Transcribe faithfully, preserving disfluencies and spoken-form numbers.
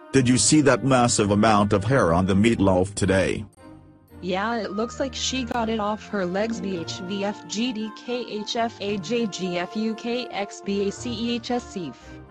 Did you see that massive amount of hair on the meatloaf today? Yeah, it looks like she got it off her legs. B H V F G D K H F A J G F U K X B A C E H S E F.